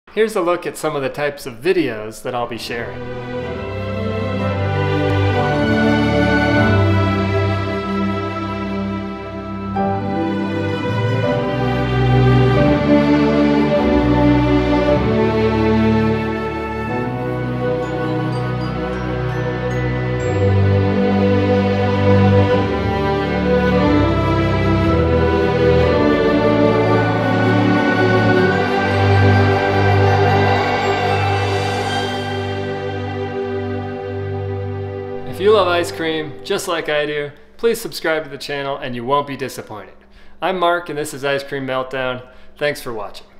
Here's a look at some of the types of videos that I'll be sharing. If you love ice cream, just like I do, please subscribe to the channel and you won't be disappointed. I'm Mark and this is Ice Cream Meltdown. Thanks for watching.